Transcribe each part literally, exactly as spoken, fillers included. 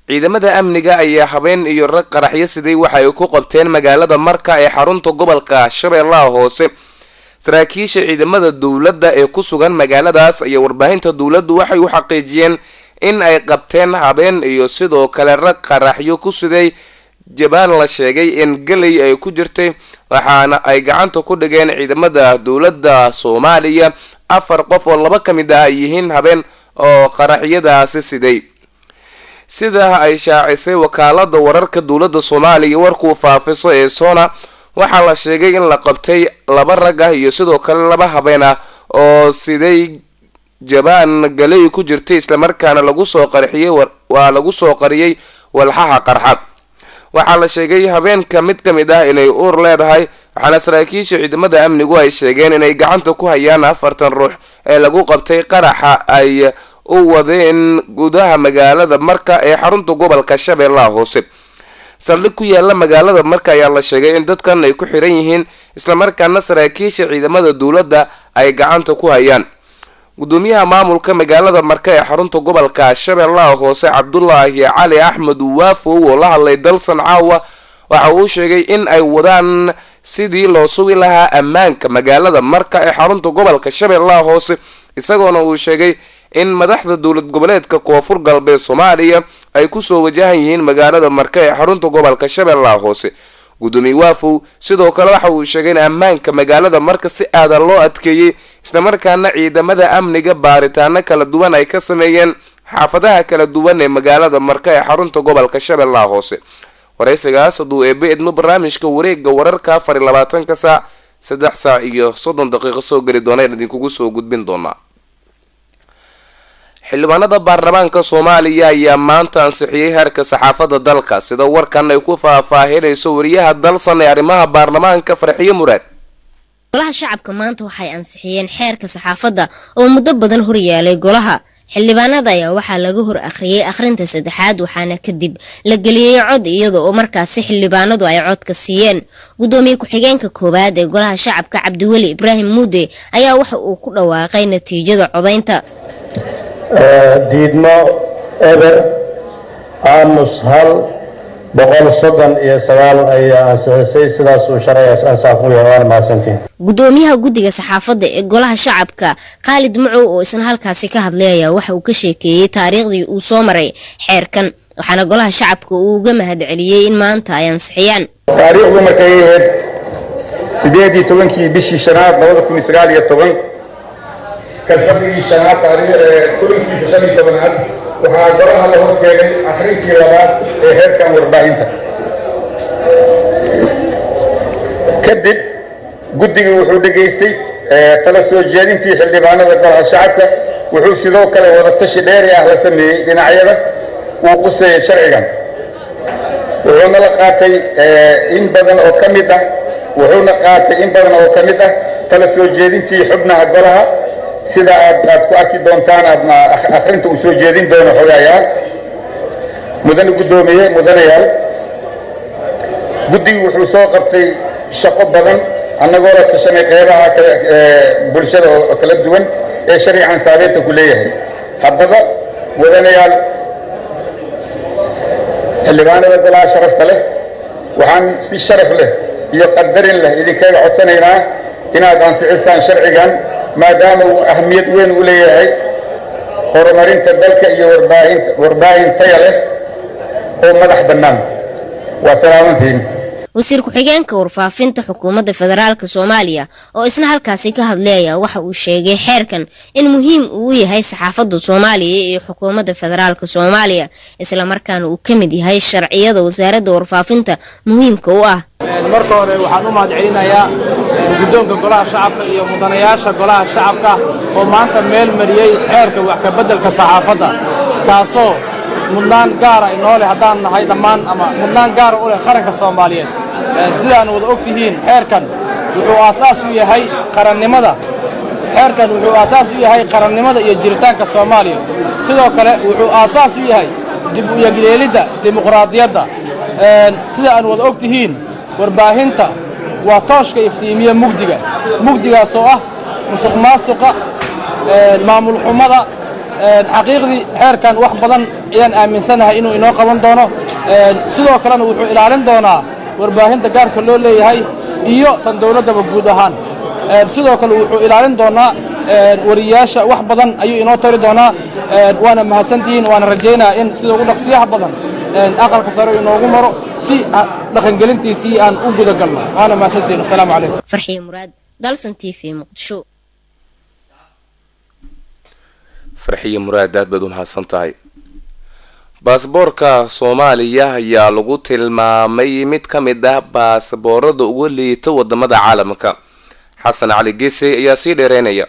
ciidamada amniga ayaa habeen iyo rag qaraxyo sidii waxay ku qabteen magaalada Marka ee xarunta gobolka Shabeellaha Hoose. saraakiisha ciidamada dawladda ee ku sugan magaaladaas ayaa warbaahinta dawladdu waxay u xaqiijiyeen in ay qabteen habeen iyo sidoo kale rag qaraxyo ku siday jabaan la sheegay in galay ay ku jirtay, waxaana ay gacanta ku dhigeen ciidamada dawladda Soomaaliya afar qof oo laba kamid ah yihiin habeen oo qaraxyadaasi siday. sida ay shaacisay wakaalada wararka dawladda Soomaaliya warku faafiso ee Sona, waxaa la sheegay in la qabtay laba rag ah iyo sidoo kale laba habeen ah oo siday jabaan galay ku jirtay isla markaana lagu soo qarxiyay waa lagu soo qariyay walxaha qarxa. waxaa la sheegay habeenka mid kamid ah inay uur leedahay, waxaana saraakiisha ciidamada amnigu ay sheegeen inay gacanta ku hayaan afartan ruux ee lagu qabtay qaraxa ay u wadeen gudaha magaalada Marka ee xarunta gobolka Shabeellaha Hoose. saldhig ku yaala magaalada Marka ayaa la sheegay in dadkan ay ku xiran yihiin isla markaana saraakiisha ciidamada dawladda ay gacanta ku hayaan. gudoomiyaha maamulka magaalada Marka ee xarunta gobolka Shabeellaha Hoose Cabdullaahi Cali Axmed Waafow oo la hadlay Dalsan Caawa waxa uu sheegay in ay wadaan sidii loo sugi lahaa ammaanka magaalada Marka ee xarunta gobolka Shabeellaha Hoose, isagoona uu sheegay in madaxda dawlad goboleedka Koonfur Galbeed Soomaaliya ay ku soo wajahan yihiin magaalada Marka ee xarunta gobolka Shabeellaha Hoose. gudoomiye Waafow sidoo kale waxa uu sheegay in ammaanka magaalada Marka si aad loo adkeeyay isla markaana ciidamada amniga baaritaano kala duwan ay ka sameeyeen xaafadaha kala duwan ee magaalada Marka ee xarunta gobolka Shabeellaha Hoose. waraysigaas haduu eebe idmo barnaamijka wareegga wararka afar iyo labaatan saac saddex saac iyo soddon daqiiqo soo gali doona idinkugu soo gudbin doona. xildhibaanada baarlamaanka Soomaaliya ayaa maanta ansixiyay heerka saxaafadda dalka, sida warkan ay ku faahfaahinayso wariyaha Dalsan ee arrimaha baarlamaanka Farxiyo Muraad. golaha shacabka maanta waxay ansixiyeen xeerka saxaafadda oo muddo badan hor yaalay golaha. xildhibaanada ayaa waxaa laga hor akhriyay akhrinta saddexaad, waxaana kadib la geliyay cod iyada oo markaasi xildhibaanadu ay cod ka siiyeen. gudoomiye ku-xigeenka koowaad ee golaha shacabka Cabdiweli Ibraahim Muude ayaa waxa uu ku dhawaaqay natiijada codaynta. diidmo eber aamus hal boqol soddon iyo sagaal ayaa ansixisay, sidaas uu sharcigaas ansax ku yahay. waan mahadsantiin. gudoomiyaha guddiga saxaafadda ee golaha shacabka Khalid Macow oo isna halkaasi ka hadlayay waxa uu ka sheekeeyay taariikhdii uu soo maray xeerkan, waxaana golaha shacabka uu uga mahadceliyay in maanta ay ansixiyaan. taariikhdu markay ahayd sideed iyo tobankii bishii shanaad laba kun iyo sagaal iyo toban kalfadhigii shanaad kulankiisa shan iyo tobanaad waxaa golaha la horkeenay akhrintii labaad ee heerkan warbaahinta. kadib guddigu wuxuu dhegaystay tala soo jeedintii xildhibaanada golaha shacabka, wuxuu sidoo kale wada tashi dheeri ah la sameeyey dhinacyada uu quseeyay sharcigan, wuxuuna la qaatay in badan oo ka mid ah wuxuuna qaatay in badan oo ka mid ah tala soo jeedintii xubnaha golaha, sida aad aad ku arki doontaan aadna akhrinta uu soo jeedin doono xogayaal. mudane gudoomiye mudanayaal, guddigu wuxuu soo qabtay shaqo badan annagoo la tashanay qeybaha bulshada oo kala duwan ee sharcigan saabeynta ku leeyahay. haddaba mudanayaal, xildhibaanada golaha sharafta leh, waxaan si sharaf leh iyo qadarin leh idinkaga codsanaynaa inaad ansixistaan sharcigan, maadaama uu ahmiyad weyn u leeyahay horumarinta dalka iyo warbaahinta warbaahin tayo leh oo madax bannaan. waa salaamantiin. wasiir ku-xigeenka warfaafinta xukuumadda federaalka Soomaaliya oo isna halkaasi ka hadlayay waxa uu sheegay xeerkan in muhiim uu yahay saxaafadda Soomaaliya iyo xukuumadda federaalka Soomaaliya, isla markaana uu kamid yahay sharciyada wasaaradda warfaafinta muhiimka u ah. marka hore waxaan u mahadcelinayaa guddoonka golaha shacabka iyo mudanayaasha golaha shacabka oo maanta meel mariyay xeerka wax ka beddelka saxaafadda, kaasoo mudnaan gaar ah inoo leh haddaan nahay dhammaan ama mudnaan gaar u leh qaranka Soomaaliyeed. sidaan wada ogtihiin xeerkan wuxuu aasaas u yahay qarannimada xeerkan wuxuu aasaas u yahay qarannimada iyo jiritaanka Soomaaliya, sidoo kale wuxuu aasaas u yahay dib u yagleelidda dimuqraadiyadda. sidaan wada ogtihiin warbaahinta waa tooshka iftiimiya mugdiga mugdigaas oo ah musuqmaasuqa, maamul xumada, xaqiiqdii xeerkan wax badan ayaan aaminsanahay inuu inoo qaban doono sidoo kalena wuxuu ilaalin doonaa warbaahinta gaarka loo leeyahay iyo tan dowladdaba guud ahaan sidoo kale wuxuu ilaalin doonaa wariyaasha wax badan ayuu inoo tari doonaa waana mahadsantihiin waana rajaynaa in sida ugu dhaqsiyaha badan aqalka sare inoogu maro si dhaqangelintiisii aan u gudagalno waana mahadsantihiin assalaamu calaykum farxiye muraad dalsan t v muqdisho farxiye muraad aad baad u mahadsan tahay baasboorka soomaaliya ayaa lagu tilmaamay mid ka mid ah baasboorada ugu liita wadamada caalamka xasan cali geese ayaa sii dheereynaya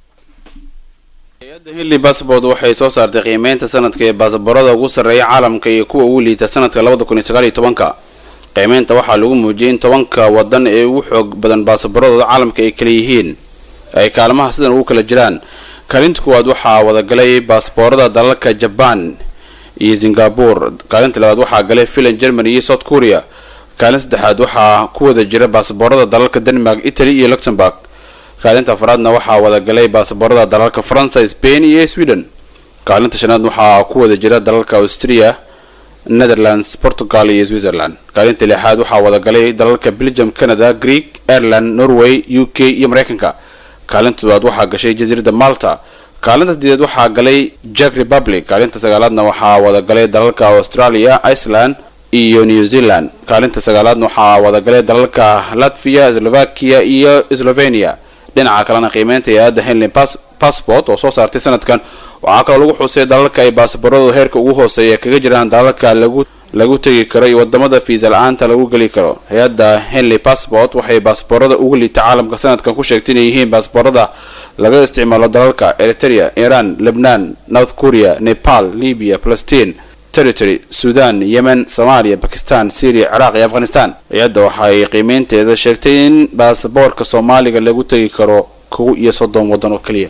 hay-adda hilli baasboort waxay soo saartay qiimeynta sanadka ee baasaboorada ugu sarreeya caalamka iyo kuwa ugu liita sanadka labada kun iyo sagaal iyo tobanka qiimeynta waxaa lagu muujiyay in tobanka wadan ee ugu xoog badan baasaboorada caalamka ay kala yihiin ay kaalmaha sidan ugu kala jiraan kaalinta kuwaad waxaa wadagalay baasaboorada dalalka Japan iyo Singapore kaalinta labaad waxaa galay Finland, Germany iyo South Korea kaalinta saddexaad waxaa ku wada jira baasaboorada dalalka Denmark, Italy iyo Luxembourg kaalinta afraadna waxaa wada galay baasaboorada dalalka France, Spain iyo Sweden kaalinta shanaad waxaa ku wada jira dalalka Austria, Netherlands, Portugal iyo Switzerland kaalinta lixaad waxaa wada galay dalalka Belgium, Canada, Greek, Ireland, Norway, U K iyo Mareykanka kaalinta toddobaad waxaa gashay jasiiradda Malta kaalinta sideed waxaa galay Czech Republic kaalinta sagaalaadna waxaa wada galay dalalka Australia, Iceland iyo New Zealand kaalinta sagaalaadna waxaa wada galay dalalka Latvia, Slovakia iyo Slovenia dhinaca kalena qiimeynta hay-adda Henley Passport oo soo saartay sanadkan waxaa kaloo lagu xusay dalalka ay baasaboorada heerka ugu hooseeya kaga jiraan dalalka lagu lagu tagi karo iyo wadamada fiisa la-aanta lagu geli karo hay-adda Henley Passport waxay baasaboorada ugu liita caalamka sanadkan ku sheegtay inay yihiin baasaboorada laga isticmaalo dalalka Eritrea, Iran, Lebanon, North Korea, Nepal, Libya, Palestine, Territory, Sudan, Yemen, Somalia, Pakistan, Syria, Iraq iyo Afghanistan hay-adda waxay qiimeynteeda sheegtay in baasaboorka Soomaaliga lagu tagi karo kow iyo soddon wadan oo kaliya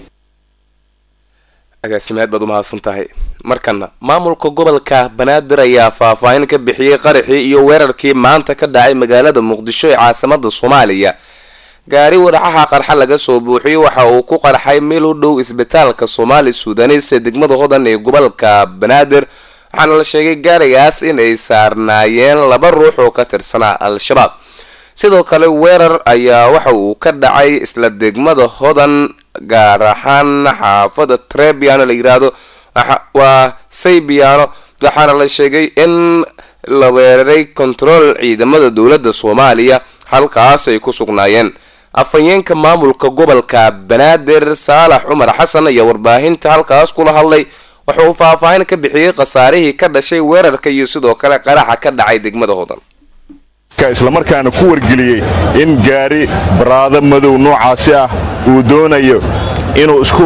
agaasimaad baad u mahadsan tahay markana maamulka gobolka Banaadir ayaa faahfaahin ka bixiyay qaraxii iyo weerarkii maanta ka dhacay magaalada Muqdisho ee caasimada Soomaaliya gaari waraxaha qarxa laga soo buuxiyay waxa uu ku qarxay meel u dhow isbitaalka Soomaali Suudanis ee degmada Hodan ee gobolka Banaadir waxaana la sheegay gaarigaas in ay saarnaayeen laba ruux oo ka tirsanaa al-shabaab sidoo kale weerar ayaa waxa uu ka dhacay isla degmada Hodan gaar ahaan xaafada Trebiano la yiraahdo waa Saybiano waxaana la sheegay in la weeraray control ciidamada dowladda Soomaaliya halkaas ay ku sugnaayeen afayeenka maamulka gobolka Banaadir Saalax Umar Xasan ayaa warbaahinta halkaas kula hadlay waxa uu faahfaahin ka bixiyay qasaarihii ka dhashay weerarka iyo sidoo kale qaraxa ka dhacay degmada Hodan isla markaana ku wargeliyay in gaari baraada madow noocaasi ah uu doonayo inuu isku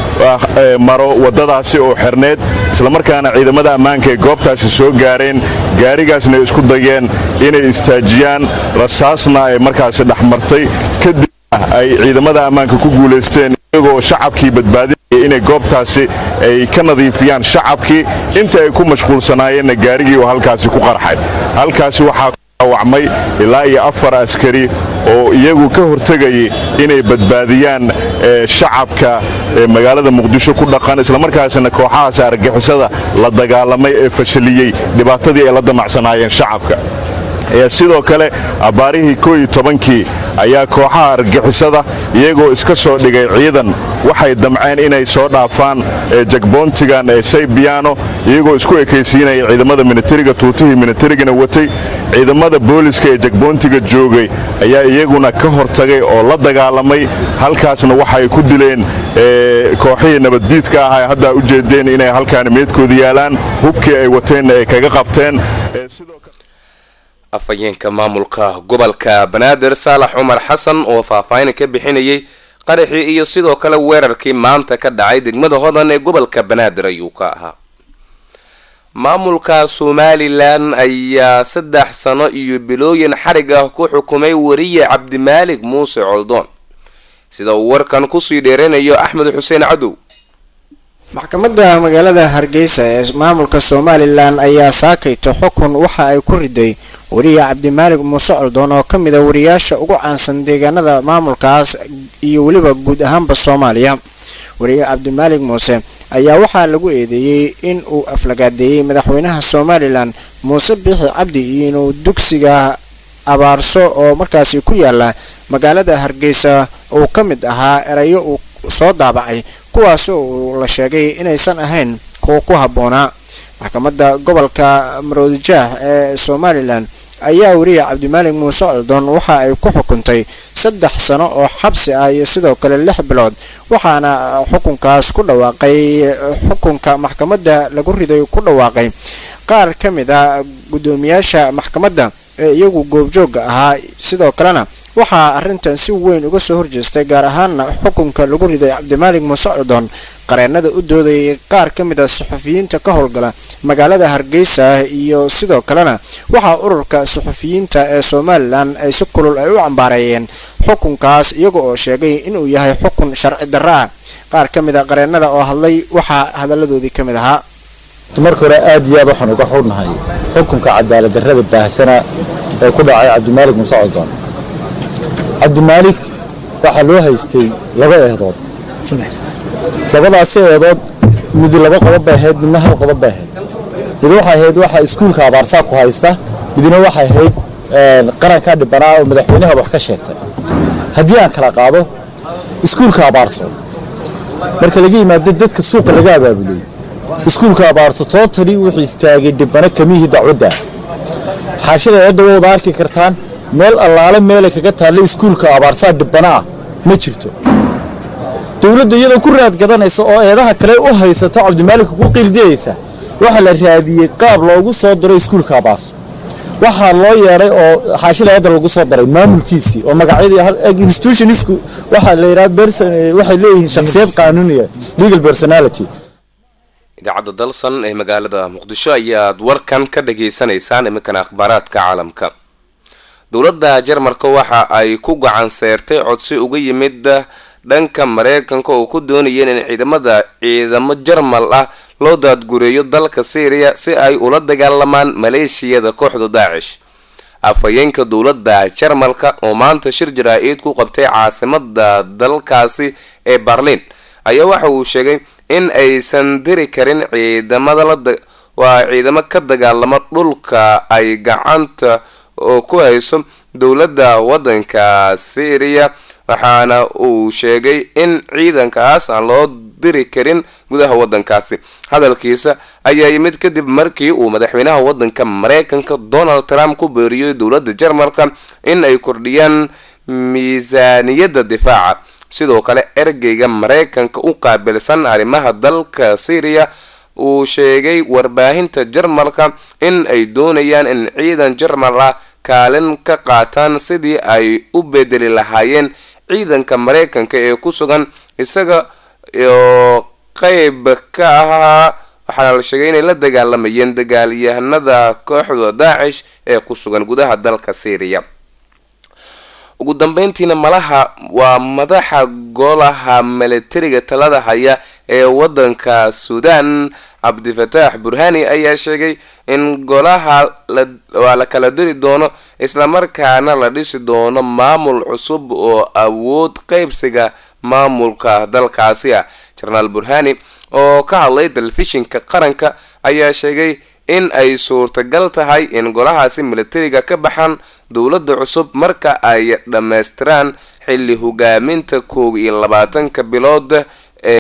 maro wadadaasi oo xirneed isla markaana ciidamada ammaanka ee goobtaasi soo gaareen gaarigaasna isku dayeen inay istaajiyaan rasaasna ay markaasi dhaxmartay kadib ay ciidamada ammaanka ku guuleysteen iyagoo shacabkii badbaadinaya inay goobtaasi ay ka nadiifiyaan shacabkii inta ay ku mashquulsanaayeenna gaarigii oo halkaasi ku qarxay halkaasi waxaa wacmay ilaa iyo afar askari oo iyagu ka hortagayay inay badbaadiyaan shacabka magaalada Muqdisho ku dhaqan isla markaasna kooxaha argagixisada la dagaalamay ee fashiliyay dhibaatadii ay la damacsanaayeen shacabka sidoo kale abaarihii koob iyo tobankii ayaa kooxaha argagixisada iyagoo iska soo dhigay ciidan waxay damceen inay soo dhaafaan jagboontigan ee Saybiano iyagoo isku ekaysiinaya ciidamada militariga tuutihii militarigana watay ciidamada booliska ee jagboontiga joogay ayaa iyaguna ka hortagay oo la dagaalamay halkaasna waxay ku dileen kooxihii nabaddiidka ah ay hadda u jeedeen inay halkaan meedkooda yaalaan hubkii ay wateen ay kaga qabteen sidoo afayeenka maamulka gobolka Banaadir Saalax Umar Xasan oo faahfaahin ka bixinayay qaraxii iyo sidoo kale weerarkii maanta ka dhacay degmada Hodan ee gobolka Banaadir ayuu ka ahaa maamulka Somaliland ayaa saddex sano iyo bilooyin xarig ah ku xukumay wariye Cabdimaalik Muuse Coldoon sida uu warkan ku sii dheereynayo Axmed Xuseen Cadow maxkamadda magaalada Hargeysa ee maamulka Somaliland ayaa saakayto xukun waxa ay ku riday wariye Cabdimaalik Muuse Coldoon oo kamid ah wariyaasha ugu caansan deegaanada maamulkaas iyo waliba guud ahaanba Soomaaliya wariye Cabdimaalik Muuse ayaa waxaa lagu eedeeyey in uu aflagaadeeyey madaxweynaha somalilan muuse biixi cabdi iyo inuu dugsiga abaarso oo markaasi ku yaala magaalada hargeysa uu ka mid ahaa erayo uu soo daabacay kuwaas oo la sheegay inaysan ahayn kuwa ku habboonaa. maxkamadda gobolka maroodijeex ee somalilan ayaa wariye cabdimaalig muuse coldoon waxa ay ku xukuntay saddex sano oo xabsi ah iyo sidoo kale lix bilood waxaana xukunkaas ku dhawaaqay xukunka maxkamadda lagu riday ku dhawaaqay qaar ka mid ah gudoomiyaasha maxkamadda ee iyagu goobjooga ahaa. sidoo kalena waxaa arrintan si weyn uga soo horjeestay gaar ahaana xukunka lagu riday cabdimaalig muuse coldoon qareenada u doodayay qaar ka mid ah suxufiyiinta ka howlgala magaalada hargeysa iyo sidoo kalena waxaa ururka suxufiyiinta ee somalilan ay si kulul ay u cambaareeyeen xukunkaas iyaga oo sheegay inuu yahay xukun sharci darro ah. qaar ka mid ah qareenada oo hadlay waxaa hadalladoodii ka mid ahaa. marka hore aad iyo aad waxaan uga xognahay xukunka cadaalad darrada baahsana ee ku dhacay cabdimaalig muuse coldoon. cabdimaalig waxaa loo haystay laba eedood labadaas eedood mid laba qodob bay ahayd midna hal qodob bay ahayd. mid waxay ahayd waxa iskuulka abaarsaa ku haysta midna waxay ahayd qaranka dhibanaa oo madaxweynaha wax ka sheegtay. haddii aan kala qaado iskuulka abaarso marka laga yimaado dadka suuqa laga abaabulay iskuulka abaarso tootali wuxuu istaagay dhibana kamihii dacwadda xaashida eedda wada arki kartaan meel allaale meel kaga taallay iskuulka abaarsaa dhibana ma jirto. dawladda iyadoo ku raad gadanaysa oo eedaha kale u haysato cabdimaalig ku qiildiyaysa waxa la raadiyay qaab loogu soo diray iskuulka abaarso waxa loo yeeray oo xaashida eedda lagu soo diray maamulkiisii oo magacyadii institutionisku waxa la yiraahdaa waxay leeyihiin shakhsiyad qaanuuniya legal personality. idaacadda dalsan ee magaalada muqdisho ayaad warkan ka dhageysanaysaan iminkana akhbaaraadka caalamka. dowladda jarmalka waxa ay ku gacan seertay codsi uga yimid dhanka mareykanka oo ku doonayeen in ciidamada ciidamo jarmal ah loo daadgureeyo dalka Syria si ay ula dagaalamaan maleeshiyada kooxda Daesh. afhayeenka dowladda jarmalka oo maanta shir jaraa'id ku qabtay caasimadda dalkaasi ee Berlin ayaa waxa uu sheegay in aysan diri karin ciidamada la waa ciidamo ka dagaalama dhulka ay gacanta oo ku hayso dowladda wadanka Syria waxaana uu sheegay in ciidankaas aan loo diri karin gudaha wadankaasi. hadalkiisa ayaa yimid kadib markii uu madaxweynaha wadanka Mareykanka Donald Trump ku beeriyay dowladda Jarmalka in ay kordhiyaan miisaaniyadda difaaca. sidoo kale ergeyga Mareykanka u qaabilsan arrimaha dalka Syria uu sheegay warbaahinta Jarmalka in ay doonayaan in ciidan Jarmal ah kaalin ka qaataan sidii ay u bedeli lahaayeen ciidanka Mareykanka ee ku sugan isaga oo qayb ka ahaa waxaana la sheegay inay la dagaalamayeen dagaalyahanada kooxda Daesh ee ku sugan gudaha dalka Syria. ugu dambeyntiina malaha waa madaxa golaha militariga talada haya ee wadanka Sudan Cabdifataax Burhani ayaa sheegay in golaha la kala diri doono isla markaana la dhisi doono maamul cusub oo awood qaybsiga maamulka dalkaasi ah. General Burhani oo ka hadlay telefishinka qaranka ayaa sheegay in ay suurtagal tahay in golahaasi militariga ka baxaan dowladda cusub marka ay dhameystiraan xilli hogaaminta koob iyo labaatanka bilood